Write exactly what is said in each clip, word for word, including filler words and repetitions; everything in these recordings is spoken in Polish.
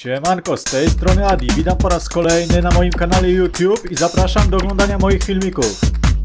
Siemanko, z tej strony Adi, witam po raz kolejny na moim kanale YouTube i zapraszam do oglądania moich filmików.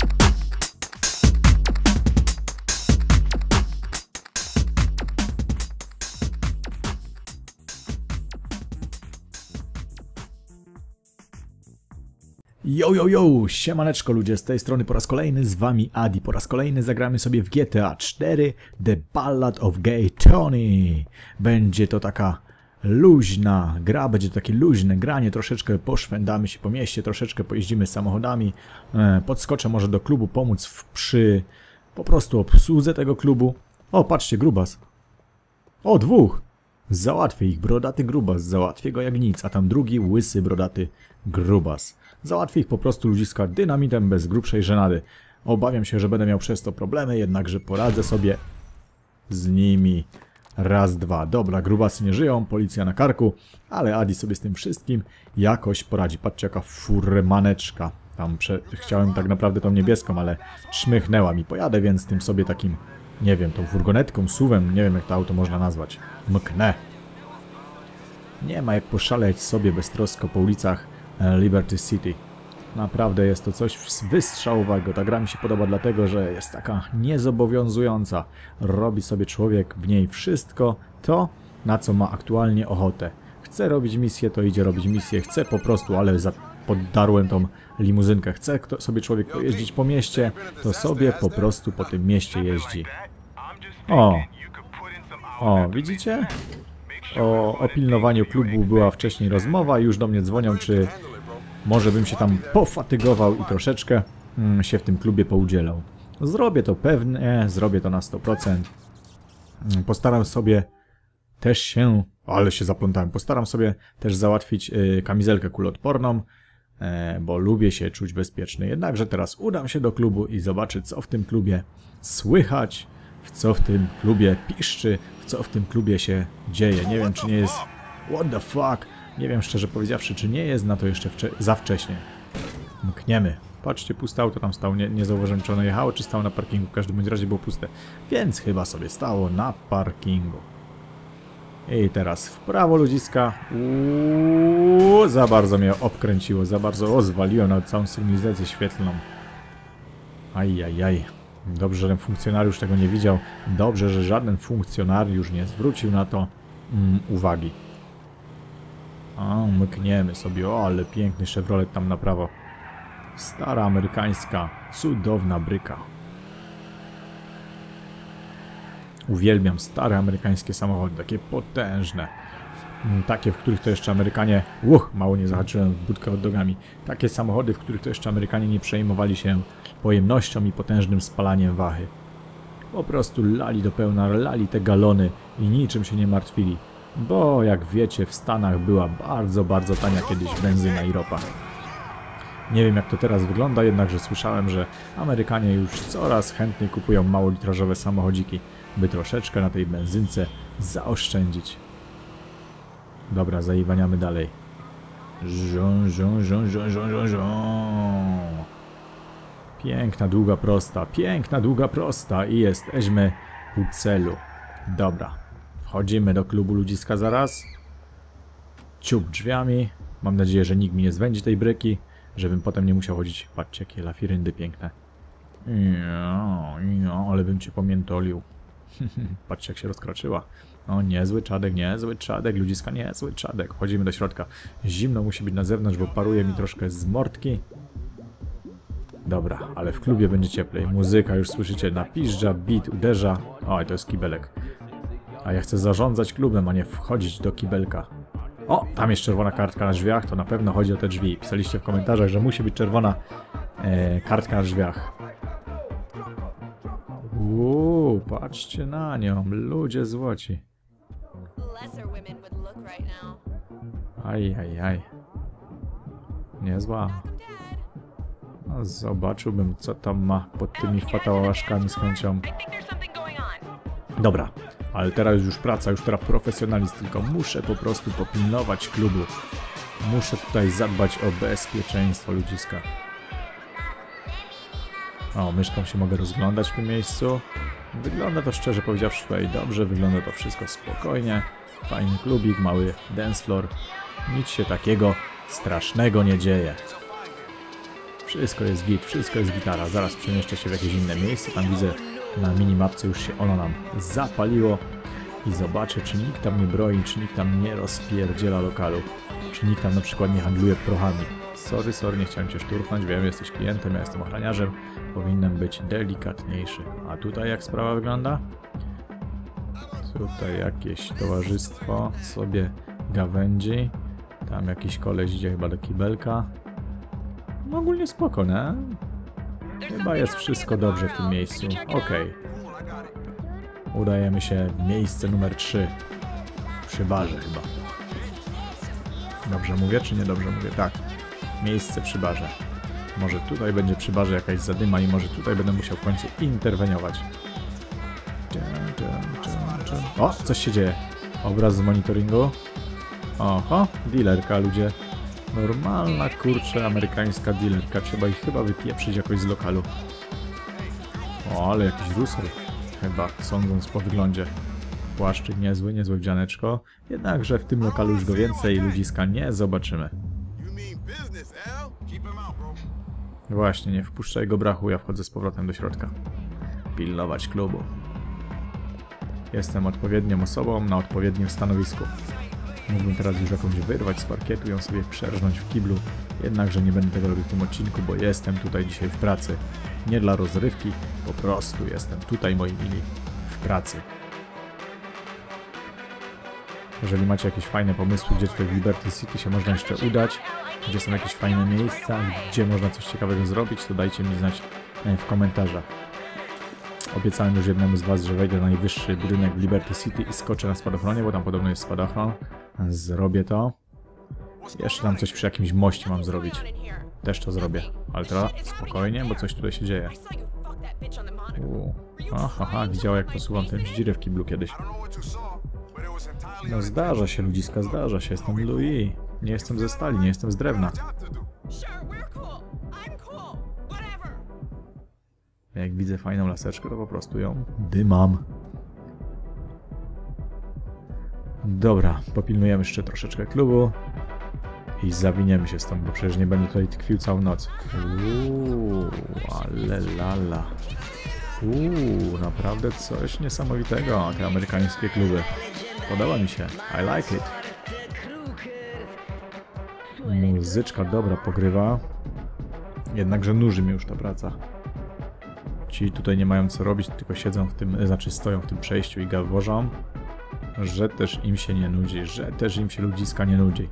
Yo, yo, yo, siemaneczko ludzie, z tej strony po raz kolejny z wami Adi. Po raz kolejny zagramy sobie w G T A cztery The Ballad of Gay Tony. Będzie to taka luźna gra, będzie to takie luźne granie, troszeczkę poszwędamy się po mieście, troszeczkę pojeździmy samochodami, podskoczę może do klubu pomóc w, przy po prostu obsłudze tego klubu. O, patrzcie, grubas. O, dwóch. Załatwię ich, brodaty grubas, załatwię go jak nic, a tam drugi łysy, brodaty grubas. Załatwię ich po prostu ludziska dynamitem bez grubszej żenady. Obawiam się, że będę miał przez to problemy, jednakże poradzę sobie z nimi. Raz, dwa. Dobra, grubasy nie żyją, policja na karku, ale Adi sobie z tym wszystkim jakoś poradzi. Patrzcie, jaka furmaneczka. Tam prze... chciałem tak naprawdę tą niebieską, ale czmychnęła mi. Pojadę więc tym sobie takim, nie wiem, tą furgonetką, suwem, nie wiem jak to auto można nazwać. Mknę. Nie ma jak poszaleć sobie beztrosko po ulicach Liberty City. Naprawdę jest to coś wystrzałowego. Ta gra mi się podoba dlatego, że jest taka niezobowiązująca. Robi sobie człowiek w niej wszystko to, na co ma aktualnie ochotę. Chce robić misję, to idzie robić misję. Chce po prostu, ale poddarłem tą limuzynkę. Chce sobie człowiek pojeździć po mieście, to sobie po prostu po tym mieście jeździ. O! O, widzicie? O, o pilnowaniu klubu była wcześniej rozmowa. Już do mnie dzwonią, czy może bym się tam pofatygował i troszeczkę mm, się w tym klubie poudzielał. Zrobię to pewnie, zrobię to na sto procent. Postaram sobie też się, ale się zaplątałem, postaram sobie też załatwić y, kamizelkę kuloodporną, y, bo lubię się czuć bezpieczny. Jednakże teraz udam się do klubu i zobaczę, co w tym klubie słychać, w co w tym klubie piszczy, w co w tym klubie się dzieje. Nie wiem, czy nie jest... What the fuck? Nie wiem, szczerze powiedziawszy, czy nie jest na to jeszcze za wcześnie. Mkniemy. Patrzcie, puste auto tam stało. Nie, nie zauważyłem, czy ono jechało, czy stało na parkingu. W każdym bądź razie było puste. Więc chyba sobie stało na parkingu. I teraz w prawo, ludziska. Uuu, za bardzo mnie obkręciło. Za bardzo rozwaliło na całą sygnalizację świetlną. Ajajaj. Dobrze, że ten funkcjonariusz tego nie widział. Dobrze, że żaden funkcjonariusz nie zwrócił na to mm, uwagi. O, mykniemy sobie. O, ale piękny Chevrolet tam na prawo. Stara amerykańska, cudowna bryka. Uwielbiam stare amerykańskie samochody, takie potężne. Takie, w których to jeszcze Amerykanie... Uch, mało nie zahaczyłem w budkę hot dogami. Takie samochody, w których to jeszcze Amerykanie nie przejmowali się pojemnością i potężnym spalaniem wachy. Po prostu lali do pełna, lali te galony i niczym się nie martwili. Bo jak wiecie, w Stanach była bardzo, bardzo tania kiedyś benzyna i ropa. Nie wiem jak to teraz wygląda, jednakże słyszałem, że Amerykanie już coraz chętniej kupują małolitrażowe samochodziki, by troszeczkę na tej benzynce zaoszczędzić. Dobra, zaiwaniamy dalej. Żą, żą, żą, żą, żą, żą, żą. Piękna, długa, prosta, piękna, długa, prosta i jesteśmy u celu. Dobra. Wchodzimy do klubu ludziska zaraz. Ciup drzwiami. Mam nadzieję, że nikt mi nie zwędzi tej bryki, żebym potem nie musiał chodzić. Patrzcie, jakie lafiryndy piękne. Ja, ja, ale bym cię pomiętolił. Patrzcie, jak się rozkraczyła. O, niezły czadek, niezły czadek, ludziska, niezły czadek. Wchodzimy do środka. Zimno musi być na zewnątrz, bo paruje mi troszkę z mordki. Dobra, ale w klubie będzie cieplej. Muzyka, już słyszycie, napiżdża, beat, uderza. Oj, to jest kibelek. A ja chcę zarządzać klubem, a nie wchodzić do kibelka. O, tam jest czerwona kartka na drzwiach, to na pewno chodzi o te drzwi. Pisaliście w komentarzach, że musi być czerwona e, kartka na drzwiach. Uuu, patrzcie na nią, ludzie złoci. Aj, aj, aj. Niezła. No, zobaczyłbym, co tam ma pod tymi fatałaszkami z chęcią. Dobra. Ale teraz już praca, już teraz profesjonalizm, tylko muszę po prostu popilnować klubu. Muszę tutaj zadbać o bezpieczeństwo ludziska. O, myszką się mogę rozglądać w tym miejscu. Wygląda to, szczerze powiedziawszy, tutaj dobrze, wygląda to wszystko spokojnie. Fajny klubik, mały dance floor. Nic się takiego strasznego nie dzieje. Wszystko jest git, wszystko jest gitara. Zaraz przemieszczę się w jakieś inne miejsce. Tam widzę na minimapce już się ono nam zapaliło. I zobaczę, czy nikt tam nie broi, czy nikt tam nie rozpierdziela lokalu. Czy nikt tam na przykład nie handluje prochami. Sorry, sorry, nie chciałem cię szturchnąć. Wiem, jesteś klientem, ja jestem ochroniarzem. Powinienem być delikatniejszy. A tutaj jak sprawa wygląda? Tutaj jakieś towarzystwo sobie gawędzi. Tam jakiś koleś idzie chyba do kibelka. No ogólnie spoko, nie? Chyba jest wszystko dobrze w tym miejscu. Okej. Udajemy się w miejsce numer trzy. Przy barze chyba. Dobrze mówię, czy nie dobrze mówię? Tak. Miejsce przy barze. Może tutaj będzie przy barze jakaś zadyma i może tutaj będę musiał w końcu interweniować. O, coś się dzieje. Obraz z monitoringu. Oho, dealerka, ludzie. Normalna, kurczę, amerykańska dealerka. Trzeba ich chyba wypieprzyć jakoś z lokalu. O, ale jakiś rusel. Chyba, sądząc po wyglądzie. Płaszczyk niezły, niezłe wdzianeczko. Jednakże w tym lokalu już go więcej ludziska nie zobaczymy. Właśnie, nie wpuszczaj go brachu, ja wchodzę z powrotem do środka. Pilnować klubu. Jestem odpowiednią osobą na odpowiednim stanowisku. Mógłbym teraz już jakąś wyrwać z parkietu i ją sobie przerżnąć w kiblu. Jednakże nie będę tego robił w tym odcinku, bo jestem tutaj dzisiaj w pracy. Nie dla rozrywki, po prostu jestem tutaj, moi mili, w pracy. Jeżeli macie jakieś fajne pomysły, gdzie tutaj w Liberty City się można jeszcze udać, gdzie są jakieś fajne miejsca, gdzie można coś ciekawego zrobić, to dajcie mi znać w komentarzach. Obiecałem już jednemu z was, że wejdę na najwyższy budynek w Liberty City i skoczę na spadochronie, bo tam podobno jest spadochron. Zrobię to. Jeszcze tam coś przy jakimś moście mam zrobić. Też to zrobię. Ale teraz spokojnie, bo coś tutaj się dzieje. Uuu. Aha, widziała jak posuwam tę dzirę w kiblu kiedyś. No zdarza się, ludziska, zdarza się. Jestem Louis. Nie jestem ze stali, nie jestem z drewna. Jak widzę fajną laseczkę, to po prostu ją dymam. Dobra, popilnujemy jeszcze troszeczkę klubu i zawiniemy się stąd, bo przecież nie będę tutaj tkwił całą noc. Uuu, ale lala. Uuu, naprawdę coś niesamowitego, te amerykańskie kluby. Podoba mi się. I like it. Muzyczka dobra pogrywa. Jednakże nuży mnie już ta praca. Ci tutaj nie mają co robić, tylko siedzą w tym, znaczy stoją w tym przejściu i gaworzą. Że też im się nie nudzi, że też im się ludziska nie nudzi.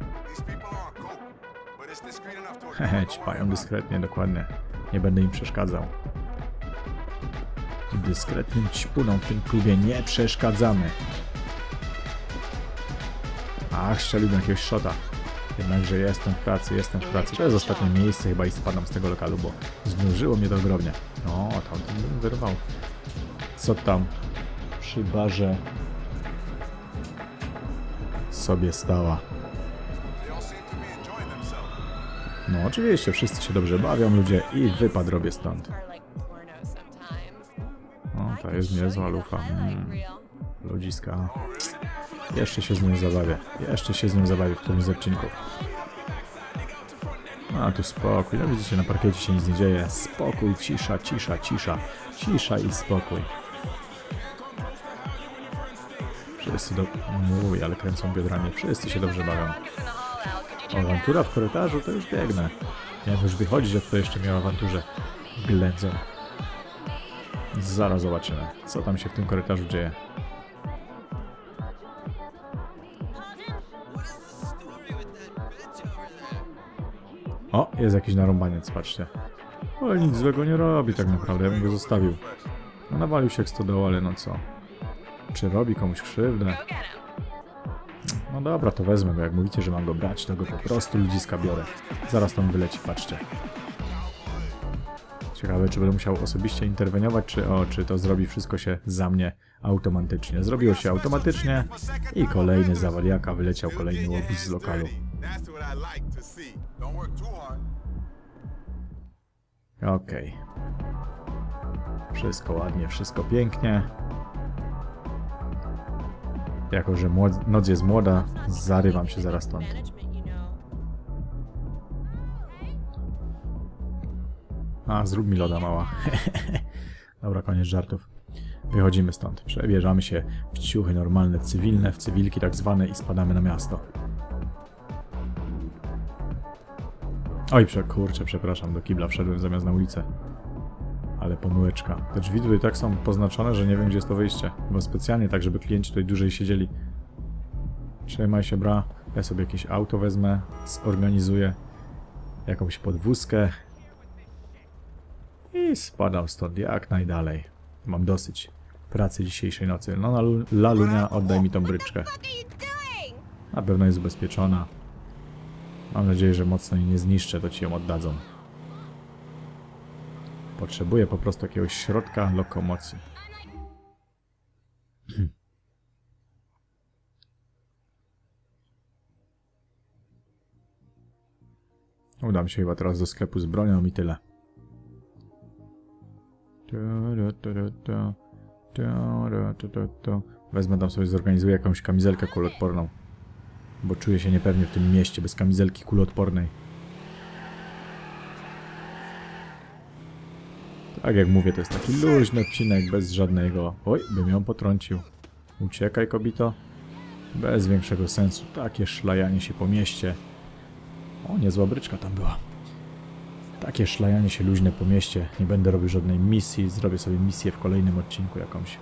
Hehe, ćpają dyskretnie, dokładnie. Nie będę im przeszkadzał. Dyskretnym ćpunom w tym klubie nie przeszkadzamy. Ach, strzeliłbym jakiegoś shota. Jednakże jestem w pracy, jestem w pracy. To jest ostatnie miejsce chyba i spadam z tego lokalu, bo znużyło mnie to ogromnie. O, tam bym wyrwał. Co tam przy barze sobie stała? No oczywiście, wszyscy się dobrze bawią ludzie i wypad robię stąd. O, to jest niezła lufa. Hmm. Ludziska. Jeszcze się z nią zabawię. Jeszcze się z nią zabawię w którymś z odcinków. A tu spokój. No widzicie, na parkiecie się nic nie dzieje. Spokój, cisza, cisza, cisza. Cisza i spokój. Wszyscy do... Mój, ale kręcą biodrami. Wszyscy się dobrze bawią. Awantura w korytarzu, to już biegnę. Miałem już wychodzić, jak to jeszcze miał awanturze. Ględzą. Zaraz zobaczymy, co tam się w tym korytarzu dzieje. O, jest jakiś narąbaniec, patrzcie. Ale nic złego nie robi tak naprawdę, ja bym go zostawił. No, nawalił się jak stodoła, ale no co? Czy robi komuś krzywdę? No dobra, to wezmę go. Jak mówicie, że mam go brać, to go po prostu ludziska biorę. Zaraz tam wyleci, patrzcie. Ciekawe, czy będę musiał osobiście interweniować, czy o, czy to zrobi wszystko się za mnie automatycznie. Zrobiło się automatycznie i kolejny zawaliaka, wyleciał kolejny łobuz z lokalu. Okej. Wszystko ładnie, wszystko pięknie. Jako że noc jest młoda, zarywam się zaraz stąd. A, zrób mi loda, mała. Dobra, koniec żartów. Wychodzimy stąd. Przebierzamy się w ciuchy normalne, cywilne, w cywilki tak zwane i spadamy na miasto. Oj, prze kurczę, przepraszam, do kibla wszedłem zamiast na ulicę. Ale pomyłeczka. Te drzwi tutaj tak są poznaczone, że nie wiem, gdzie jest to wyjście. Bo specjalnie tak, żeby klienci tutaj dłużej siedzieli. Trzymaj się, bra. Ja sobie jakieś auto wezmę, zorganizuję jakąś podwózkę i spadam stąd jak najdalej. Mam dosyć pracy dzisiejszej nocy. No, Lalunia, oddaj mi tą bryczkę. Na pewno jest ubezpieczona. Mam nadzieję, że mocno jej nie zniszczę, to ci ją oddadzą. Potrzebuję po prostu jakiegoś środka lokomocji. Udam się chyba teraz do sklepu z bronią i tyle. Wezmę tam sobie, zorganizuję jakąś kamizelkę kuloodporną. Bo czuję się niepewnie w tym mieście bez kamizelki kuloodpornej. Tak jak mówię, to jest taki luźny odcinek, bez żadnego... Oj, bym ją potrącił. Uciekaj, kobito. Bez większego sensu. Takie szlajanie się po mieście. O, niezła bryczka tam była. Takie szlajanie się luźne po mieście. Nie będę robił żadnej misji. Zrobię sobie misję w kolejnym odcinku jakąś.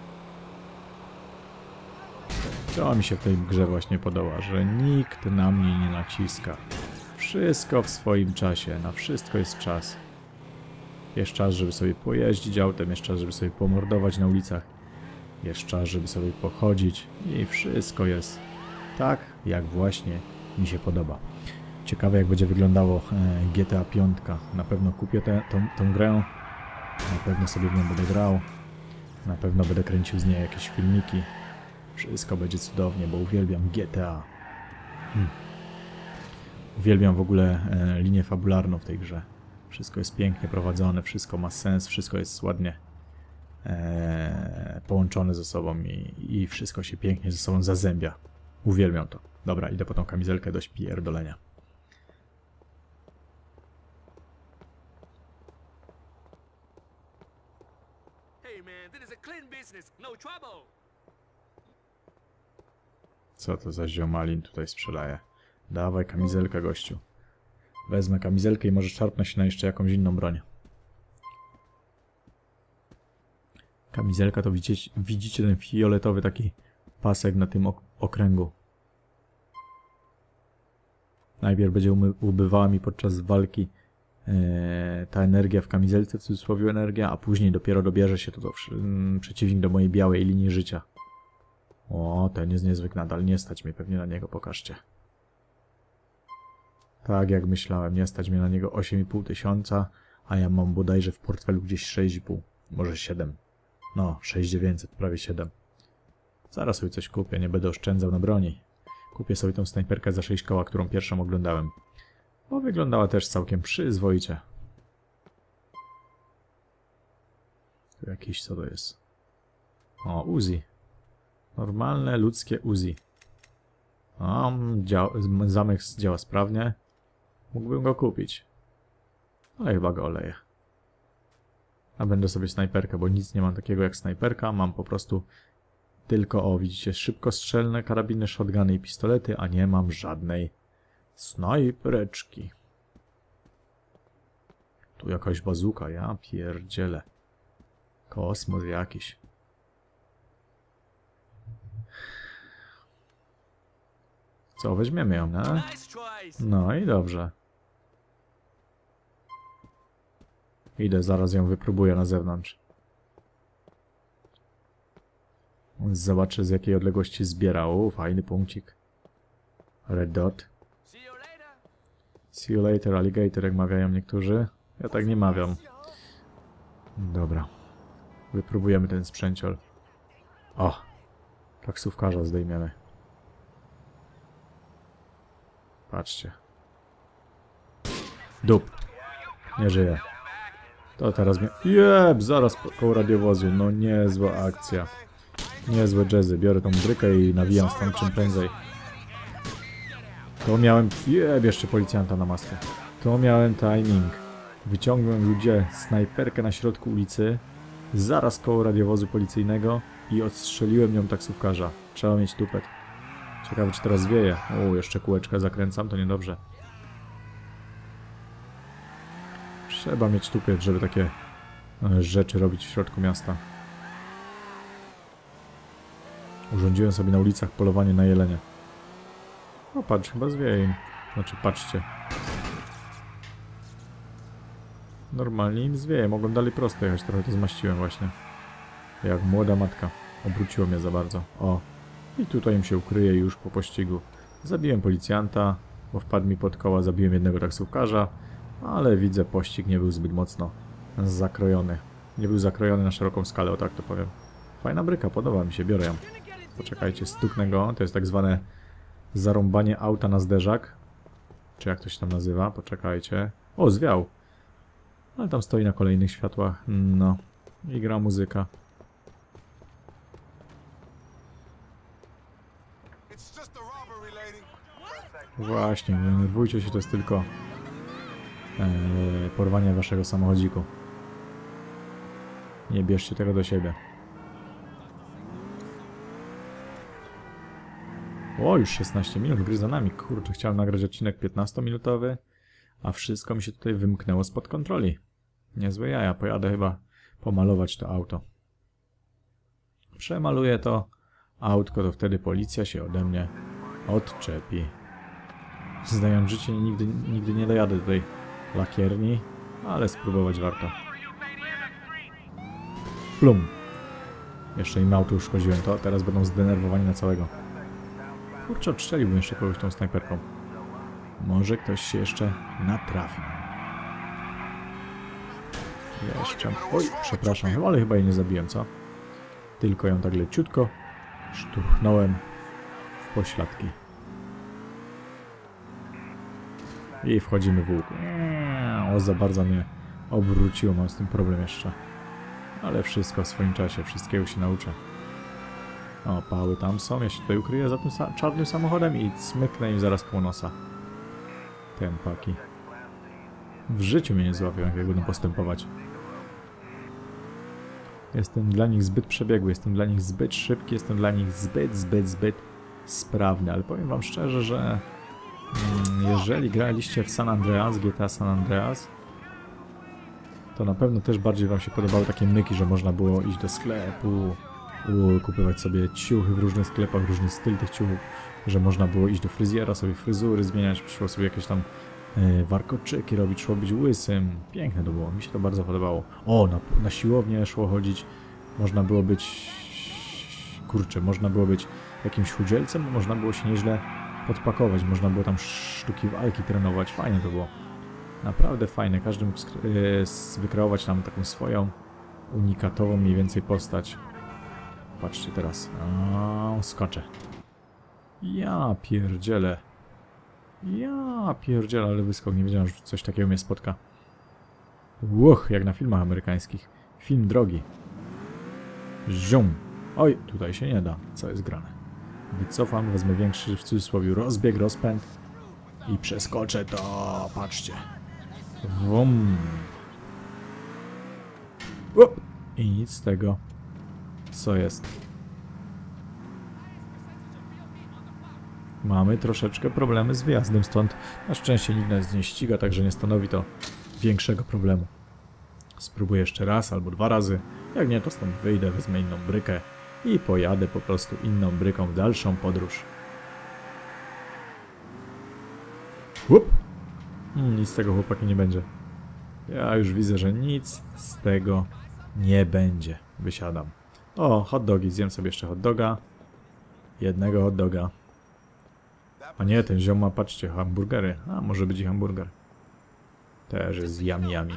To mi się w tej grze właśnie podoba, że nikt na mnie nie naciska. Wszystko w swoim czasie. Na wszystko jest czas. Jest czas, żeby sobie pojeździć autem. Jest czas, żeby sobie pomordować na ulicach. Jest czas, żeby sobie pochodzić. I wszystko jest tak, jak właśnie mi się podoba. Ciekawe, jak będzie wyglądało G T A pięć. Na pewno kupię tę tą, tą grę. Na pewno sobie w nią będę grał. Na pewno będę kręcił z niej jakieś filmiki. Wszystko będzie cudownie, bo uwielbiam G T A. Hmm. Uwielbiam w ogóle e, linię fabularną w tej grze. Wszystko jest pięknie prowadzone, wszystko ma sens, wszystko jest ładnie e, połączone ze sobą i, i wszystko się pięknie ze sobą zazębia. Uwielbiam to. Dobra, idę po tą kamizelkę do spierdolenia. Co to za ziomalin tutaj sprzedaje? Dawaj kamizelkę, gościu. Wezmę kamizelkę i może szarpnę się na jeszcze jakąś inną broń. Kamizelka to widzicie, widzicie ten fioletowy taki pasek na tym ok okręgu. Najpierw będzie ubywała mi podczas walki e, ta energia w kamizelce, w cudzysłowie energia, a później dopiero dobierze się to do, mm, przeciwnik do mojej białej linii życia. O, ten jest niezwykły nadal, nie stać mnie pewnie na niego, pokażcie. Tak jak myślałem, nie stać mnie na niego osiem i pół tysiąca, a ja mam bodajże w portfelu gdzieś sześć i pół, może siedem. No, sześć tysięcy dziewięćset, prawie siedem. Zaraz sobie coś kupię, nie będę oszczędzał na broni. Kupię sobie tą snajperkę za sześć koła, którą pierwszą oglądałem. Bo wyglądała też całkiem przyzwoicie. Tu jakiś, co to jest? O, Uzi. Normalne, ludzkie Uzi. O, zamek działa sprawnie. Mógłbym go kupić. Ale chyba go oleję. A będę sobie snajperkę, bo nic nie mam takiego jak snajperka. Mam po prostu tylko, o widzicie, szybkostrzelne karabiny, shotguny i pistolety, a nie mam żadnej snajpereczki. Tu jakaś bazuka, ja pierdzielę. Kosmos jakiś. Co, weźmiemy ją, nie? No i dobrze. Idę, zaraz ją wypróbuję na zewnątrz. Zobaczę, z jakiej odległości zbiera. O, fajny punkcik. Red dot. See you later, alligator, jak mawiają niektórzy. Ja tak nie mawiam. Dobra. Wypróbujemy ten sprzęciol. O! Taksówkarza zdejmiemy. Patrzcie. Dup. Nie żyje. To teraz mnie... Jeb, zaraz koło radiowozu. No niezła akcja. Niezłe jazzy. Biorę tą brykę i nawijam stąd czym prędzej. To miałem... Jeb, jeszcze policjanta na maskę. To miałem timing. Wyciągnąłem ludzie snajperkę na środku ulicy. Zaraz koło radiowozu policyjnego. I odstrzeliłem nią taksówkarza. Trzeba mieć tupet. Ciekawe, czy teraz wieje. O, jeszcze kółeczka zakręcam, to niedobrze. Trzeba mieć tupet, żeby takie rzeczy robić w środku miasta. Urządziłem sobie na ulicach polowanie na jelenie. O, patrz, chyba zwieje im. Znaczy, patrzcie. Normalnie im zwieje, mogą dalej prosto jechać. Trochę to zmaściłem właśnie. Jak młoda matka. Obróciło mnie za bardzo. O. I tutaj im się ukryje już po pościgu. Zabiłem policjanta, bo wpadł mi pod koła. Zabiłem jednego taksówkarza. Ale widzę, pościg nie był zbyt mocno zakrojony. Nie był zakrojony na szeroką skalę, o tak to powiem. Fajna bryka, podoba mi się, biorę ją. Poczekajcie, stuknę go. To jest tak zwane zarąbanie auta na zderzak. Czy jak to się tam nazywa? Poczekajcie. O, zwiał. Ale tam stoi na kolejnych światłach. No. I gra muzyka. Właśnie, nie denerwujcie się, to jest tylko ee, porwanie waszego samochodziku. Nie bierzcie tego do siebie. O, już szesnaście minut, gry za nami. Kurczę, chciałem nagrać odcinek piętnastominutowy, a wszystko mi się tutaj wymknęło spod kontroli. Niezłe jaja, pojadę chyba pomalować to auto. Przemaluję to autko, to wtedy policja się ode mnie odczepi. Zdając życie, nigdy, nigdy nie dojadę do tej lakierni, ale spróbować warto. Plum. Jeszcze im auto uszkodziłem, to teraz będą zdenerwowani na całego. Kurczę, odstrzeliłbym jeszcze kogoś tą snajperką. Może ktoś się jeszcze natrafi. Jeszcze... Oj, przepraszam, ale chyba jej nie zabiłem, co? Tylko ją tak leciutko szturchnąłem w pośladki. I wchodzimy w łuk. O, za bardzo mnie obróciło, mam z tym problem jeszcze. Ale wszystko w swoim czasie, wszystkiego się nauczę. O, pały tam są, ja się tutaj ukryję za tym sa czarnym samochodem i smyknę im zaraz koło nosa. Tempaki. W życiu mnie nie złapią, jak będą postępować. Jestem dla nich zbyt przebiegły, jestem dla nich zbyt szybki, jestem dla nich zbyt, zbyt, zbyt sprawny. Ale powiem wam szczerze, że mm, jeżeli graliście w San Andreas, G T A San Andreas, to na pewno też bardziej wam się podobały takie myki, że można było iść do sklepu, kupować sobie ciuchy w różnych sklepach, różny styl tych ciuchów, że można było iść do fryzjera, sobie fryzury zmieniać, szło sobie jakieś tam e, warkoczyki robić, szło być łysym. Piękne to było, mi się to bardzo podobało. O, na, na siłownię szło chodzić, można było być... Kurczę, można było być jakimś chudzielcem, bo można było się nieźle podpakować, można było tam sztuki walki trenować, fajnie to było. Naprawdę fajne, każdy mógł e, wykreować tam taką swoją unikatową mniej więcej postać. Patrzcie teraz. O, skoczę. Ja pierdzielę. Ja pierdzielę, ale wyskok. Nie wiedziałem, że coś takiego mnie spotka. Łuch, jak na filmach amerykańskich. Film drogi. Zium. Oj, tutaj się nie da. Co jest grane? Wycofam, wezmę większy w cudzysłowie rozbieg, rozpęd i przeskoczę to. Patrzcie. Wum. Up. I nic z tego. Co jest? Mamy troszeczkę problemy z wyjazdem stąd. Na szczęście nikt nas nie ściga, także nie stanowi to większego problemu. Spróbuję jeszcze raz albo dwa razy. Jak nie, to stąd wyjdę, wezmę inną brykę i pojadę po prostu inną bryką w dalszą podróż. Łup! Nic z tego, chłopaki, nie będzie. Ja już widzę, że nic z tego nie będzie. Wysiadam. O, hot dogi. Zjem sobie jeszcze hot doga. Jednego hot doga. A nie, ten ziom ma, patrzcie, hamburgery. A, może być i hamburger. Też jest yummy yummy.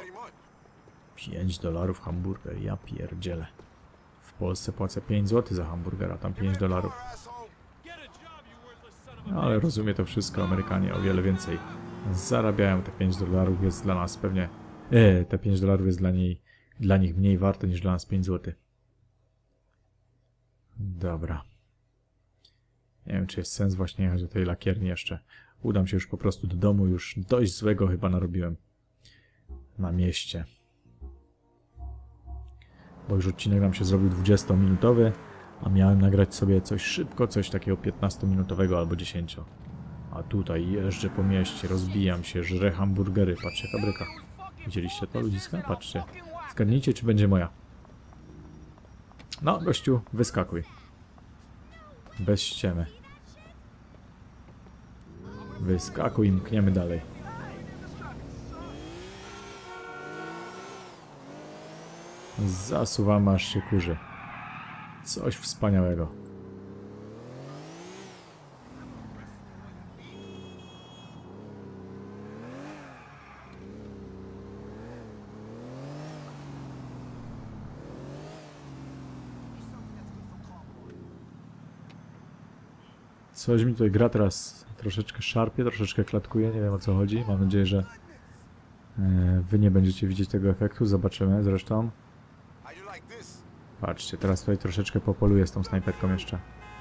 pięć dolarów hamburger. Ja pierdzielę. W Polsce płacę pięć złotych za hamburgera, tam pięć dolarów. No, ale rozumie to wszystko. Amerykanie o wiele więcej zarabiają. Te pięć dolarów jest dla nas pewnie E, te pięć dolarów jest dla niej, dla nich mniej warte niż dla nas pięć złotych. Dobra. Nie wiem, czy jest sens właśnie jechać do tej lakierni jeszcze. Udam się już po prostu do domu. Już dość złego chyba narobiłem. Na mieście. Bo już odcinek nam się zrobił dwudziestominutowy, a miałem nagrać sobie coś szybko, coś takiego piętnastominutowego albo dziesięcio. A tutaj jeżdżę po mieście, rozbijam się, żrę hamburgery. Patrzcie, fabryka. Widzieliście to, ludziska? Patrzcie. Zgadnijcie, czy będzie moja. No, gościu, wyskakuj. Bez ściemy. Wyskakuj i mkniemy dalej. Zasuwamy, aż się kurzy. Coś wspaniałego. Coś mi tutaj gra teraz troszeczkę szarpie, troszeczkę klatkuje, nie wiem o co chodzi. Mam nadzieję, że e, wy nie będziecie widzieć tego efektu. Zobaczymy zresztą. Patrzcie, teraz tutaj troszeczkę popoluję z tą snajperką jeszcze.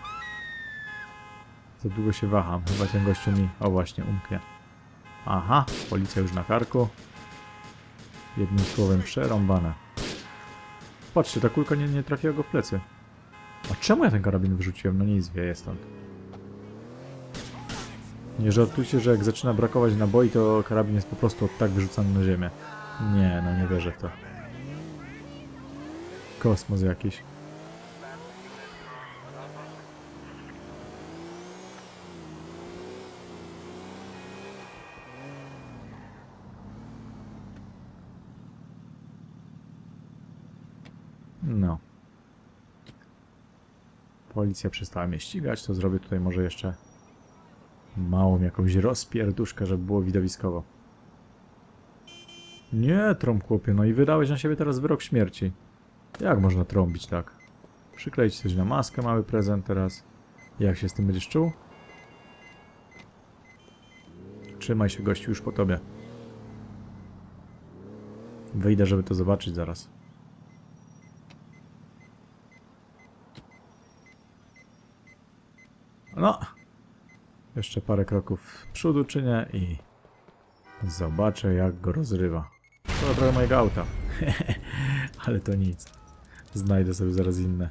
Za długo się waham. Chyba ten gościu mi... O właśnie, umknie. Aha, policja już na karku. Jednym słowem przerąbane. Patrzcie, ta kulka nie, nie trafiła go w plecy. A czemu ja ten karabin wyrzuciłem? No nie zwieje stąd. Nie żartujcie, że jak zaczyna brakować naboi, to karabin jest po prostu tak wyrzucany na ziemię. Nie, no nie wierzę w to. Kosmos jakiś. No. Policja przestała mnie ścigać, to zrobię tutaj może jeszcze małą jakąś rozpierduszkę, żeby było widowiskowo. Nie, trąb chłopie, no i wydałeś na siebie teraz wyrok śmierci. Jak można trąbić tak? Przykleić coś na maskę, mały prezent teraz. Jak się z tym będziesz czuł? Trzymaj się, gościu, już po tobie. Wyjdę, żeby to zobaczyć zaraz. No. Jeszcze parę kroków w przodu czynię i zobaczę, jak go rozrywa. To trochę mojego auta. Ale to nic. Znajdę sobie zaraz inne.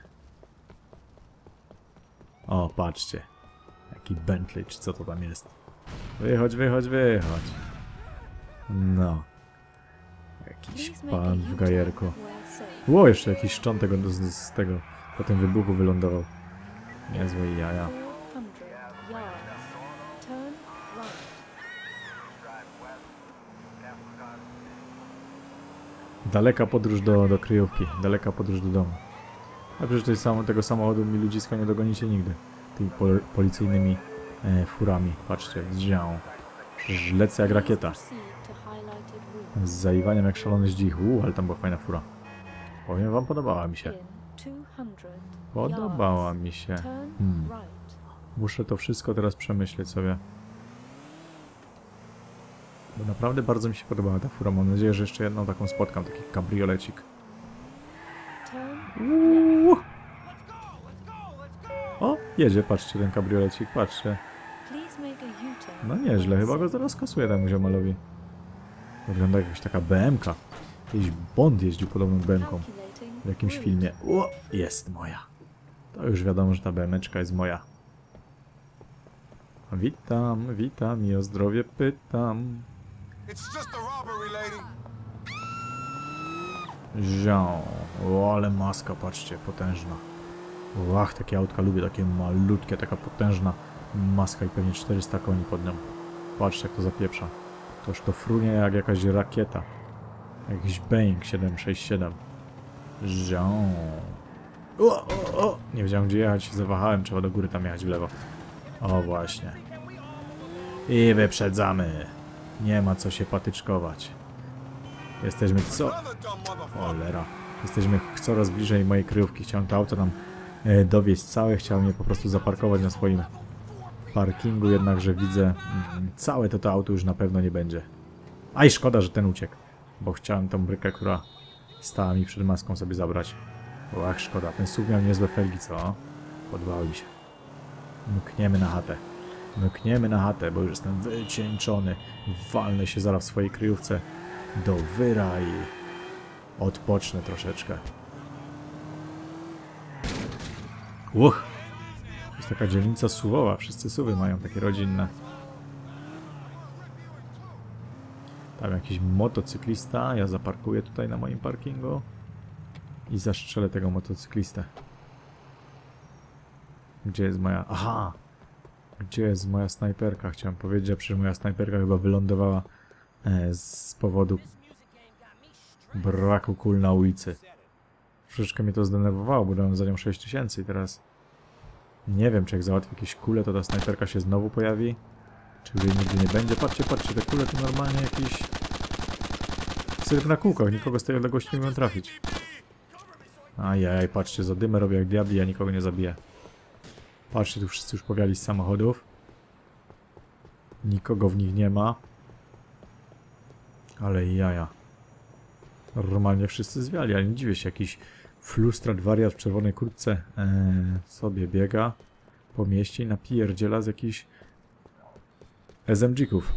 O, patrzcie. Jaki Bentley, czy co to tam jest. Wychodź, wychodź, wychodź. No. Jakiś pan w gajerku. Ło, jeszcze jakiś szczątek z, z tego po tym wybuchu wylądował. Niezłe jaja. Daleka podróż do, do kryjówki, daleka podróż do domu. A przecież tej samo, tego samochodu mi ludziska nie dogonicie nigdy. Tymi pol, policyjnymi e, furami. Patrzcie, zdział. Przecież lecę jak rakieta. Z zaiwaniem jak szalony zdzik. Uuu, ale tam była fajna fura. Powiem wam, podobała mi się. Podobała mi się. Hmm. Muszę to wszystko teraz przemyśleć sobie. Bo naprawdę bardzo mi się podobała ta fura. Mam nadzieję, że jeszcze jedną taką spotkam. Taki kabriolecik. Uuu. O, jedzie, patrzcie, ten kabriolecik, patrzcie. No nieźle, chyba go zaraz kasuje temu ziomalowi. Wygląda jak jakaś taka B M ka. Jakiś Bond jeździł podobną B M ką. W jakimś filmie. O, jest moja. To już wiadomo, że ta B M eczka jest moja. Witam, witam i o zdrowie pytam. Zią. O, ale maska, patrzcie, potężna. Łach, takie autka lubię, takie malutkie, taka potężna maska i pewnie czterysta koni pod nią. Patrzcie, jak to zapieprza. Toż to frunie jak jakaś rakieta. Jakiś Boeing siedem sześć siedem. Zią. O, o, o. Nie wiedziałem, gdzie jechać, zawahałem, trzeba do góry tam jechać w lewo. O, właśnie. I wyprzedzamy. Nie ma co się patyczkować. Jesteśmy co... Cholera. Jesteśmy coraz bliżej mojej kryjówki. Chciałem to auto tam e, dowieźć całe. Chciałem je po prostu zaparkować na swoim parkingu. Jednakże widzę... Mm, całe to, to auto już na pewno nie będzie. Aj, szkoda, że ten uciekł. bo chciałem tą brykę, która stała mi przed maską, sobie zabrać. O, ach, szkoda. Ten S U V miał niezłe felgi, co? Podobały mi się. Mkniemy na chatę. Mkniemy na chatę, bo już jestem wycieńczony. Walnę się zaraz w swojej kryjówce do wyra i odpocznę troszeczkę. Uch! To jest taka dzielnica suwowa. Wszyscy suwy mają takie rodzinne. Tam jakiś motocyklista. Ja zaparkuję tutaj na moim parkingu i zastrzelę tego motocyklistę. Gdzie jest moja... Aha! Gdzie jest moja snajperka? Chciałem powiedzieć, że przecież moja snajperka chyba wylądowała e, z powodu braku kul na ulicy. Troszeczkę mnie to zdenerwowało, bo dałem za nią sześć tysięcy i teraz nie wiem, czy jak załatwię jakieś kule, to ta snajperka się znowu pojawi, czy jej nigdy nie będzie. Patrzcie, patrzcie, te kule to normalnie jakiś cyrk na kółkach, nikogo z tej odległości nie umiem trafić. Ajaj, patrzcie, za dymę robię jak diabli, ja nikogo nie zabiję. Patrzcie, tu wszyscy już powiali z samochodów. Nikogo w nich nie ma. Ale jaja. Normalnie wszyscy zwiali, ale nie dziwię się, jakiś flustrat wariat w czerwonej kurtce ee, sobie biega po mieście i napierdziela z jakichś S M G-ków.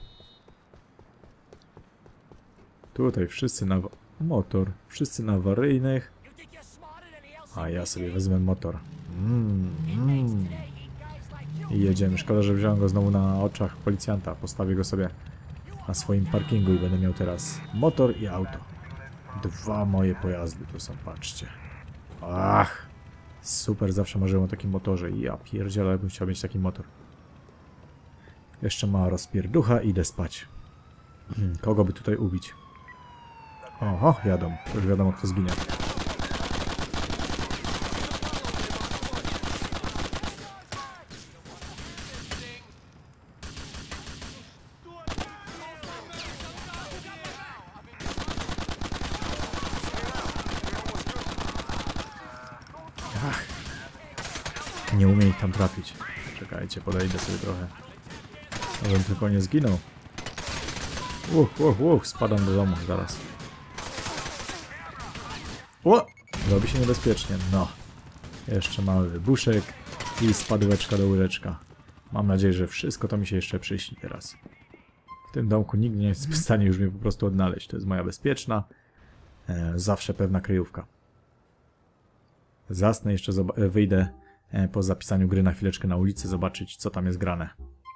Tutaj wszyscy na motor, wszyscy na awaryjnych. A ja sobie wezmę motor. Mm, mm. I jedziemy. Szkoda, że wziąłem go znowu na oczach policjanta. Postawię go sobie na swoim parkingu i będę miał teraz motor i auto. Dwa moje pojazdy to są, patrzcie. Ach, super, zawsze marzyłem o takim motorze. Ja pierdzielę, bym chciał mieć taki motor. Jeszcze ma rozpierducha, idę spać. Hmm, kogo by tutaj ubić? Oho, jadą. Już wiadomo, kto zginie. Ach. Nie umiem ich tam trafić. Czekajcie, podejdę sobie trochę. Żebym tylko nie zginął. Uch, uch, uch, spadam do domu zaraz. O! Robi się niebezpiecznie, no. Jeszcze mały wybuszek i spadłeczka do łyreczka. Mam nadzieję, że wszystko to mi się jeszcze przyśni teraz. W tym domku nikt nie jest w stanie już mnie po prostu odnaleźć. To jest moja bezpieczna, e, zawsze pewna kryjówka. Zasnę, jeszcze wyjdę e, po zapisaniu gry na chwileczkę na ulicy, zobaczyć, co tam jest grane.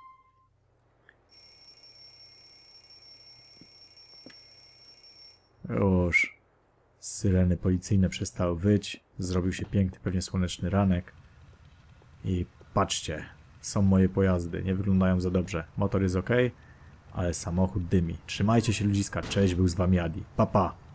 Już syreny policyjne przestały wyć. Zrobił się piękny, pewnie słoneczny ranek. I patrzcie, są moje pojazdy. Nie wyglądają za dobrze. Motor jest ok, ale samochód dymi. Trzymajcie się, ludziska. Cześć, był z wami Adi. Pa, pa.